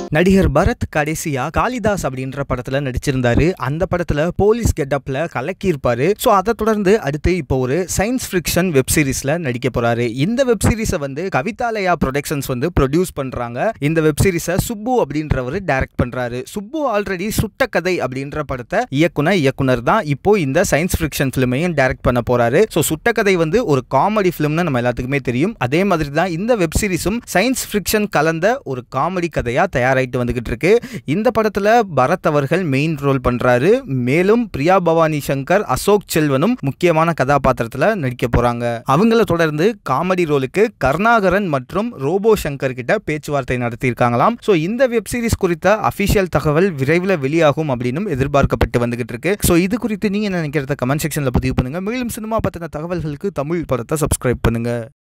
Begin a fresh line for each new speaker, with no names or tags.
நடிகர் பரத் கடைசியா காளிதாஸ் அப்படின்ற படத்துல நடிச்சிருந்தாரு. அந்த படத்துல போலீஸ் கெட்டப்ல கலக்கியிருப்பாரு. சோ அதை தொடர்ந்து அடுத்து இப்போ ஒரு சயின்ஸ் ஃபிக்ஷன் வெப் சீரிஸ்ல நடிக்க போறாரு. இந்த வெப் சீரிஸை வந்து கவிதாலயா ப்ரொடக்ஷன்ஸ் வந்து ப்ரொடியூஸ் பண்றாங்க. இந்த வெப் சீரிஸை சுப்பு அப்படின்றவர் டைரக்ட் பண்றாரு. சுப்பு ஆல்ரெடி சுட்ட கதை அப்படின்ற படத்தை இயக்குனர் தான் இப்போ இந்த சயின்ஸ் ஃபிக்ஷன் பிலிமையும் டைரக்ட் பண்ண போறாரு. சோ சுட்ட கதை வந்து ஒரு காமெடி பிலிம்னு நம்ம எல்லாத்துக்குமே தெரியும். அதே மாதிரி தான் இந்த வெப் சீரிஸும் சயின்ஸ் ஃபிக்ஷன் கலந்த ஒரு காமெடி கதையா தயாராயிட்டு வந்துகிட்டு இருக்கு. இந்த படத்துல பரத் அவர்கள் மெயின் ரோல் பண்றாரு. மேலும் பிரியா பவானி சங்கர், அசோக் செல்வனும் முக்கியமான கதாபாத்திரத்துல நடிக்க போறாங்க. அவங்கள தொடர்ந்து காமெடி ரோலுக்கு கருணாகரன் மற்றும் ரோபோ சங்கர் கிட்ட பேச்சுவார்த்தை நடத்தி இருக்காங்களாம். சோ இந்த வெப் சீரிஸ் குறித்த அபிஷியல் தகவல் விரைவில் வெளியாகும் அப்படின்னு எதிர்பார்க்கப்பட்டு வந்துகிட்டு இருக்கு. சோ இது குறித்து நீங்க என்ன நினைக்கிறத கமெண்ட் செக்ஷன்ல பதிவு பண்ணுங்க. மேலும் சினிமா பத்தின தகவல்களுக்கு தமிழ் படத்தை சப்ஸ்கிரைப் பண்ணுங்க.